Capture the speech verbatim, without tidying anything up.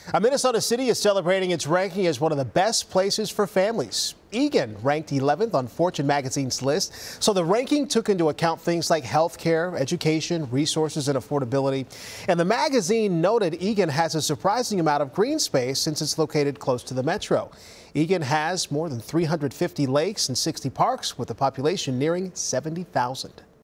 A Minnesota city is celebrating its ranking as one of the best places for families. Eagan ranked eleventh on Fortune magazine's list, so the ranking took into account things like health care, education, resources, and affordability. And the magazine noted Eagan has a surprising amount of green space since it's located close to the metro. Eagan has more than three hundred fifty lakes and sixty parks, with the population nearing seventy thousand.